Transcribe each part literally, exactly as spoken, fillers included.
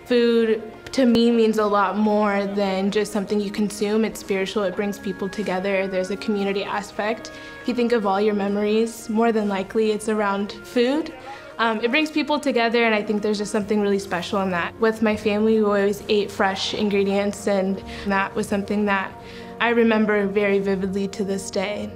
Food, to me, means a lot more than just something you consume. It's spiritual, it brings people together, there's a community aspect. If you think of all your memories, more than likely it's around food. Um, it brings people together, and I think there's just something really special in that. With my family, we always ate fresh ingredients, and that was something that I remember very vividly to this day.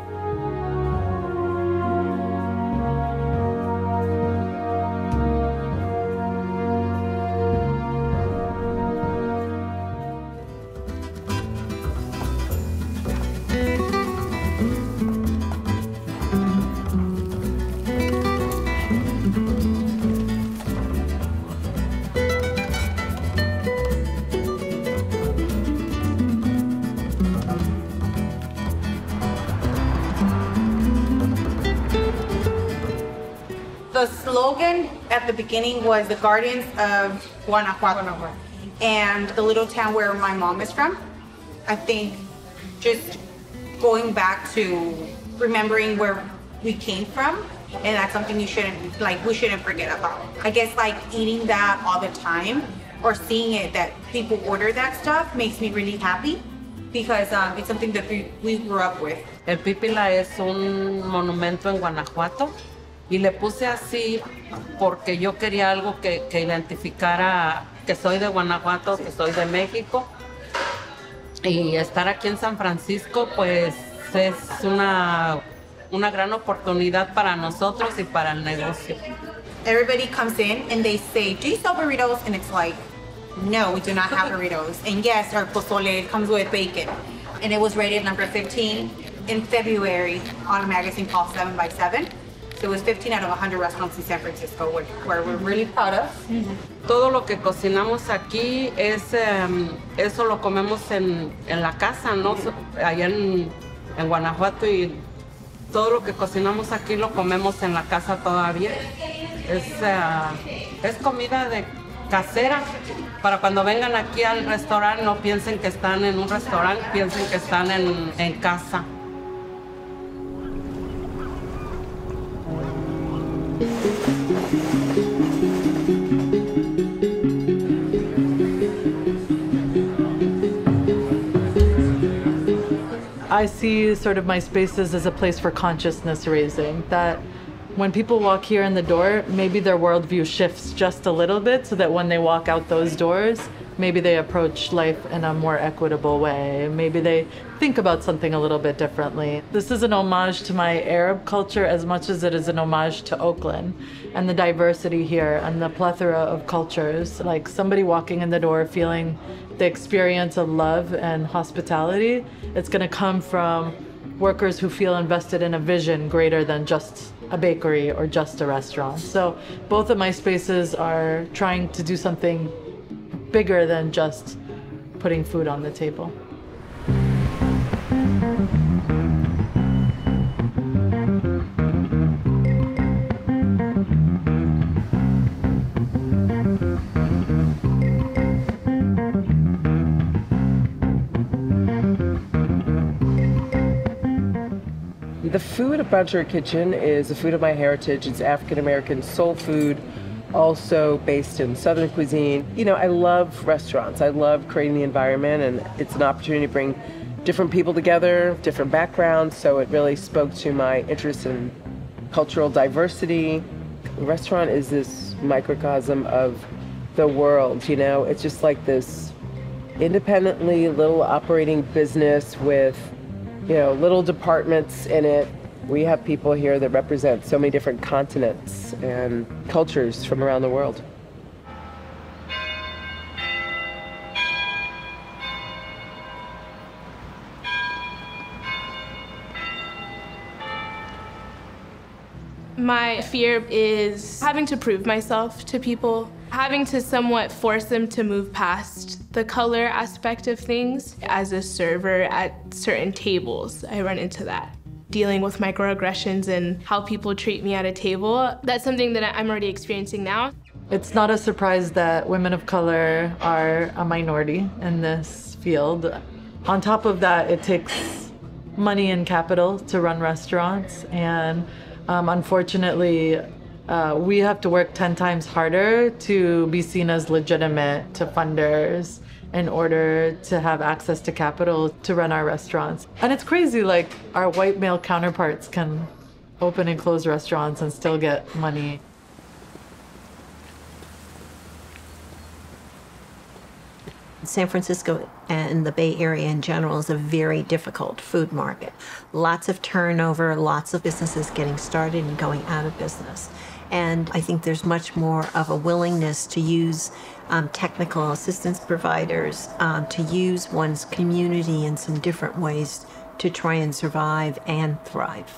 The slogan at the beginning was the Gardens of Guanajuato, and the little town where my mom is from. I think just going back to remembering where we came from, and that's something you shouldn't, like, we shouldn't forget about. I guess like eating that all the time or seeing it that people order that stuff makes me really happy, because um, it's something that we, we grew up with. El Pípila es un monumento en Guanajuato. Y le puse así porque yo quería algo que, que identificara que soy de Guanajuato, que soy de México. Y estar aquí en San Francisco, pues es una, una gran oportunidad para nosotros y para el negocio. Everybody comes in and they say, do you sell burritos? And it's like, no, we do not have burritos. And yes, our pozole comes with bacon. And it was rated number fifteen in February on a magazine called seven by seven. So it was fifteen out of one hundred restaurants in San Francisco, which, where we're really proud of. Mm-hmm. Todo lo que cocinamos aquí es, um, eso lo comemos en, en la casa, ¿no? Allá en, en Guanajuato, y todo lo que cocinamos aquí lo comemos en la casa todavía. Es, uh, es comida de casera. Para cuando vengan aquí al restaurante no piensen que están en un restaurante, piensen que están en, en casa. I see sort of my spaces as a place for consciousness raising, that when people walk here in the door, maybe their worldview shifts just a little bit, so that when they walk out those doors, maybe they approach life in a more equitable way. Maybe they think about something a little bit differently. This is an homage to my Arab culture as much as it is an homage to Oakland and the diversity here and the plethora of cultures. Like somebody walking in the door feeling the experience of love and hospitality, it's gonna come from workers who feel invested in a vision greater than just a bakery or just a restaurant. So both of my spaces are trying to do something bigger than just putting food on the table. The food at Bronchier Kitchen is a food of my heritage. It's African-American soul food, also based in Southern cuisine. You know, I love restaurants. I love creating the environment, and it's an opportunity to bring different people together, different backgrounds, so it really spoke to my interest in cultural diversity. The restaurant is this microcosm of the world, you know? It's just like this independently little operating business with, you know, little departments in it. We have people here that represent so many different continents and cultures from around the world. My fear is having to prove myself to people, having to somewhat force them to move past the color aspect of things. As a server at certain tables, I run into that. Dealing with microaggressions and how people treat me at a table, that's something that I'm already experiencing now. It's not a surprise that women of color are a minority in this field. On top of that, it takes money and capital to run restaurants, and um, unfortunately, uh, we have to work ten times harder to be seen as legitimate to funders in order to have access to capital to run our restaurants. And it's crazy, like our white male counterparts can open and close restaurants and still get money. San Francisco and the Bay Area in general is a very difficult food market. Lots of turnover, lots of businesses getting started and going out of business. And I think there's much more of a willingness to use um, technical assistance providers, um, to use one's community in some different ways to try and survive and thrive.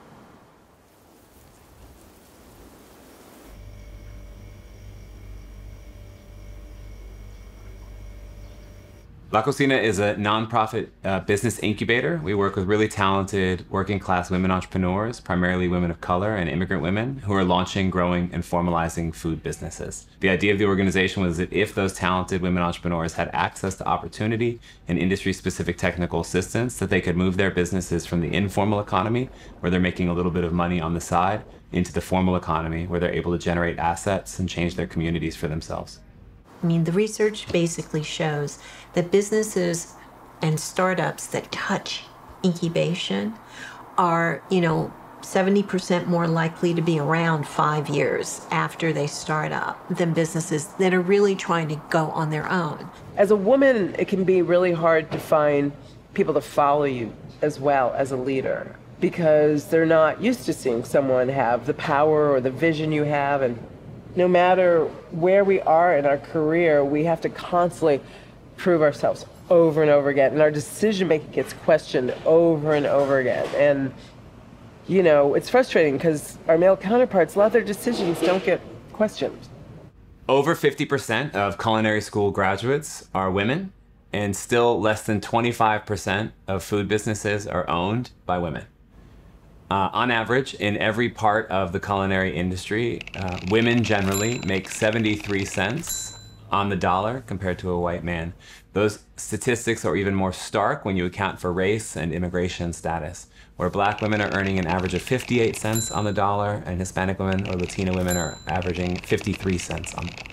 La Cocina is a nonprofit uh, business incubator. We work with really talented working class women entrepreneurs, primarily women of color and immigrant women, who are launching, growing, and formalizing food businesses. The idea of the organization was that if those talented women entrepreneurs had access to opportunity and industry-specific technical assistance, that they could move their businesses from the informal economy, where they're making a little bit of money on the side, into the formal economy, where they're able to generate assets and change their communities for themselves. I mean, the research basically shows that businesses and startups that touch incubation are, you know, seventy percent more likely to be around five years after they start up than businesses that are really trying to go on their own. As a woman, it can be really hard to find people to follow you as well as a leader, because they're not used to seeing someone have the power or the vision you have. And no matter where we are in our career, we have to constantly prove ourselves over and over again. And our decision making gets questioned over and over again. And, you know, it's frustrating because our male counterparts, a lot of their decisions don't get questioned. Over fifty percent of culinary school graduates are women, and still less than twenty-five percent of food businesses are owned by women. Uh, on average, in every part of the culinary industry, uh, women generally make seventy-three cents on the dollar compared to a white man. Those statistics are even more stark when you account for race and immigration status, where black women are earning an average of fifty-eight cents on the dollar, and Hispanic women or Latina women are averaging fifty-three cents on the dollar.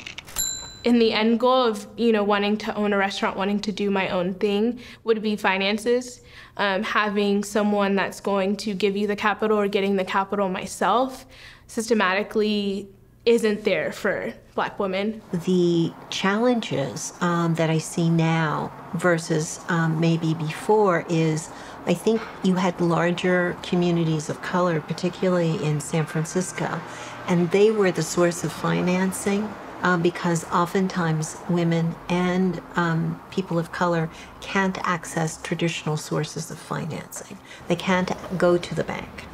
In the end goal of, you know, wanting to own a restaurant, wanting to do my own thing would be finances. Um, having someone that's going to give you the capital or getting the capital myself systematically isn't there for Black women. The challenges um, that I see now versus um, maybe before is, I think you had larger communities of color, particularly in San Francisco, and they were the source of financing. Uh, because oftentimes women and um, people of color can't access traditional sources of financing. They can't go to the bank.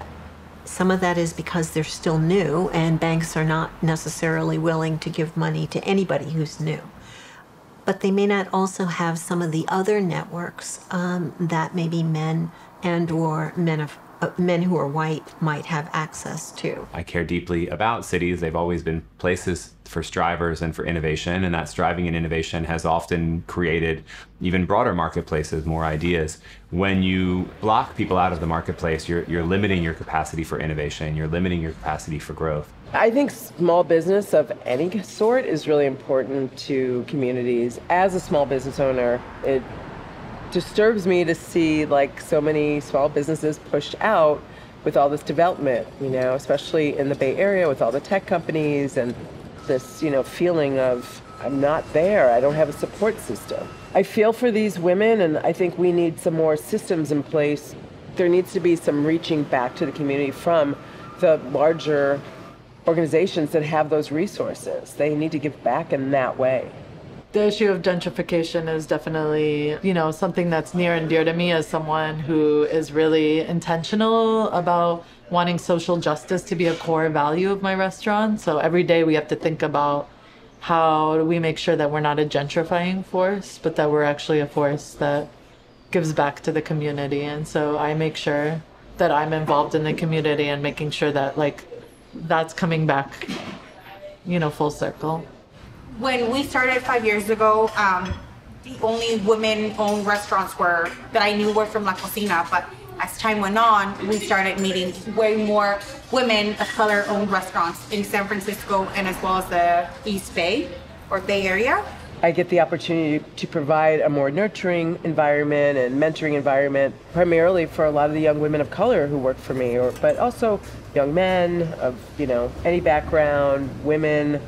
Some of that is because they're still new and banks are not necessarily willing to give money to anybody who's new. But they may not also have some of the other networks um, that maybe men and or men of Uh, men who are white might have access to. I care deeply about cities. They've always been places for strivers and for innovation, and that striving and innovation has often created even broader marketplaces, more ideas. When you block people out of the marketplace, you're, you're limiting your capacity for innovation, you're limiting your capacity for growth. I think small business of any sort is really important to communities. As a small business owner, it disturbs me to see like so many small businesses pushed out with all this development, you know, especially in the Bay Area with all the tech companies and this, you know, feeling of I'm not there, I don't have a support system. I feel for these women, and I think we need some more systems in place. There needs to be some reaching back to the community from the larger organizations that have those resources. They need to give back in that way. The issue of gentrification is definitely, you know, something that's near and dear to me as someone who is really intentional about wanting social justice to be a core value of my restaurant. So every day we have to think about how do we make sure that we're not a gentrifying force, but that we're actually a force that gives back to the community. And so I make sure that I'm involved in the community and making sure that like that's coming back, you know, full circle. When we started five years ago, um, the only women-owned restaurants were that I knew were from La Cocina, but as time went on, we started meeting way more women of color-owned restaurants in San Francisco and as well as the East Bay or Bay Area. I get the opportunity to provide a more nurturing environment and mentoring environment, primarily for a lot of the young women of color who work for me, or but also young men of, you know, any background, women,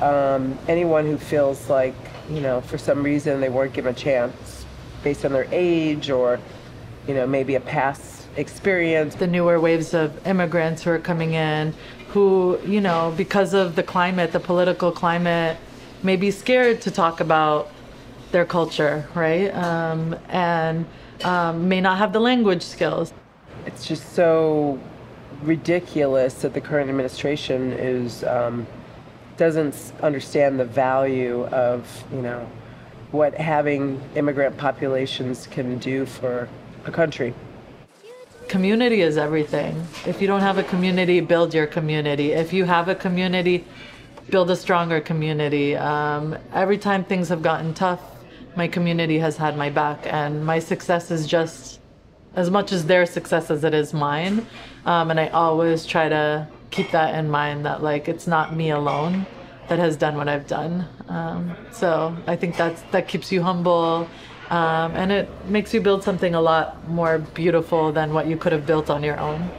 um, anyone who feels like, you know, for some reason they weren't given a chance based on their age or, you know, maybe a past experience. The newer waves of immigrants who are coming in, who, you know, because of the climate, the political climate, may be scared to talk about their culture, right? Um, and um, may not have the language skills. It's just so ridiculous that the current administration is um, doesn't understand the value of, you know, what having immigrant populations can do for a country. Community is everything. If you don't have a community, build your community. If you have a community, build a stronger community. Um, every time things have gotten tough, my community has had my back, and my success is just as much as their success as it is mine. Um, and I always try to keep that in mind, that like it's not me alone that has done what I've done. Um, so I think that's, that keeps you humble, um, and it makes you build something a lot more beautiful than what you could have built on your own.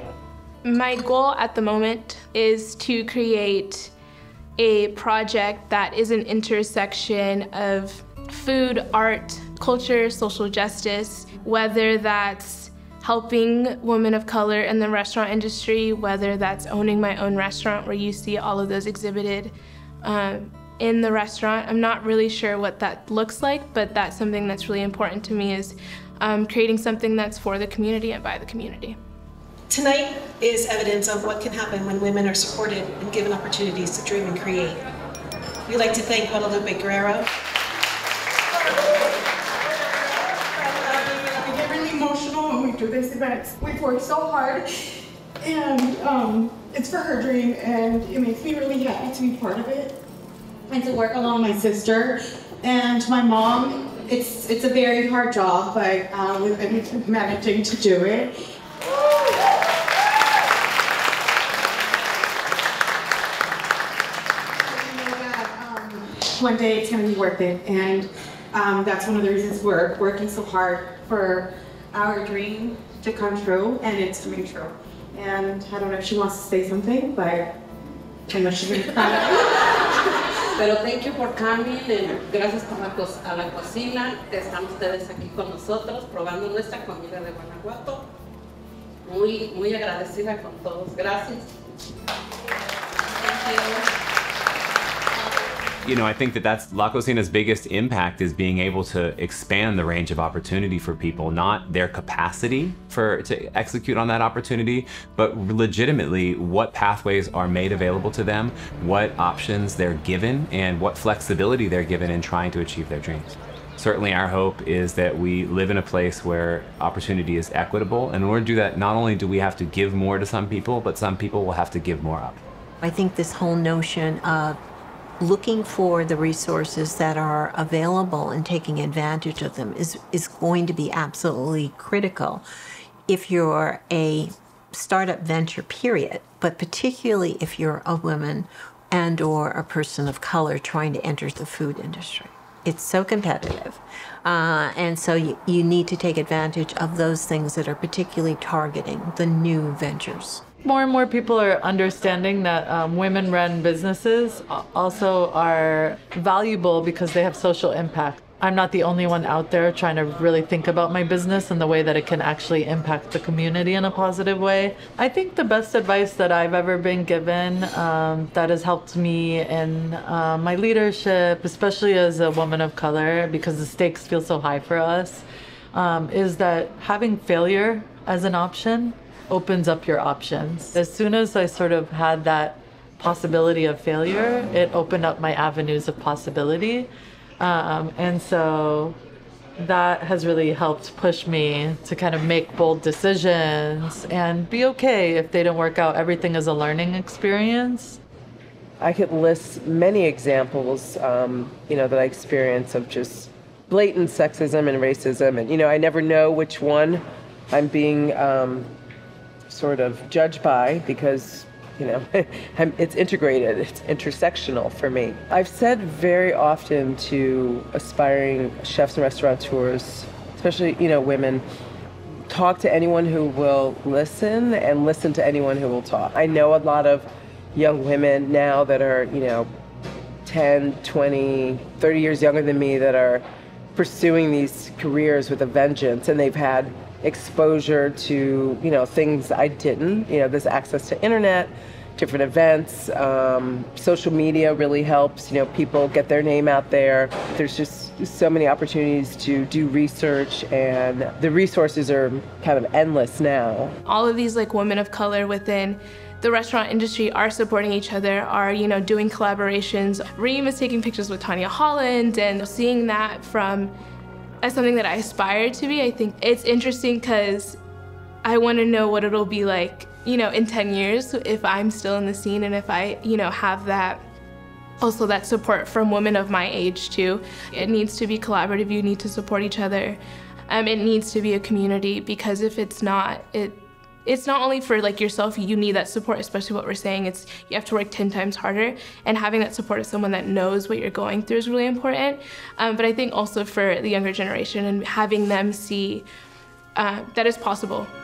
My goal at the moment is to create a project that is an intersection of food, art, culture, social justice, whether that's helping women of color in the restaurant industry, whether that's owning my own restaurant where you see all of those exhibited um, in the restaurant. I'm not really sure what that looks like, but that's something that's really important to me, is um, creating something that's for the community and by the community. Tonight is evidence of what can happen when women are supported and given opportunities to dream and create. We'd like to thank Guadalupe Guerrero. I get really emotional when we do this event. We've worked so hard, and um, it's for her dream, and it makes me really happy to be part of it and to work along my sister and my mom. It's, it's a very hard job, but uh, we've been managing to do it. One day it's going to be worth it, and um, that's one of the reasons we're working so hard for our dream to come true, and it's coming true. And I don't know if she wants to say something, but I know she's going to cry. Pero thank you for coming, and gracias por la co a la cocina. Están ustedes aquí con nosotros probando nuestra comida de Guanajuato. Muy, muy agradecida con todos. Gracias. Thank you. You know, I think that that's La Cocina's biggest impact, is being able to expand the range of opportunity for people, not their capacity for to execute on that opportunity, but legitimately what pathways are made available to them, what options they're given, and what flexibility they're given in trying to achieve their dreams. Certainly our hope is that we live in a place where opportunity is equitable, and in order to do that, not only do we have to give more to some people, but some people will have to give more up. I think this whole notion of looking for the resources that are available and taking advantage of them is, is going to be absolutely critical if you're a startup venture, period, but particularly if you're a woman and or a person of color trying to enter the food industry. It's so competitive. Uh, and so you, you need to take advantage of those things that are particularly targeting the new ventures. More and more people are understanding that um, women-run businesses also are valuable because they have social impact. I'm not the only one out there trying to really think about my business and the way that it can actually impact the community in a positive way. I think the best advice that I've ever been given um, that has helped me in uh, my leadership, especially as a woman of color, because the stakes feel so high for us, um, is that having failure as an option opens up your options. As soon as I sort of had that possibility of failure, it opened up my avenues of possibility. Um, and so that has really helped push me to kind of make bold decisions and be okay if they don't work out. Everything is a learning experience. I could list many examples, um, you know, that I experience of just blatant sexism and racism. And, you know, I never know which one I'm being um, sort of judged by because, you know, I'm, it's integrated, it's intersectional for me. I've said very often to aspiring chefs and restaurateurs, especially, you know, women, talk to anyone who will listen and listen to anyone who will talk. I know a lot of young women now that are, you know, ten, twenty, thirty years younger than me that are pursuing these careers with a vengeance, and they've had exposure to, you know, things I didn't, you know, this access to internet, different events, um, social media really helps, you know, people get their name out there. There's just so many opportunities to do research, and the resources are kind of endless now. All of these like women of color within the restaurant industry are supporting each other, are, you know, doing collaborations. Reem is taking pictures with Tanya Holland, and seeing that from as something that I aspire to be, I think it's interesting because I want to know what it'll be like, you know, in ten years if I'm still in the scene, and if I, you know, have that, also that support from women of my age too. It needs to be collaborative, you need to support each other. Um, it needs to be a community, because if it's not, it it's not only for like yourself, you need that support, especially what we're saying, it's you have to work ten times harder, and having that support of someone that knows what you're going through is really important. Um, but I think also for the younger generation, and having them see uh, that it's possible.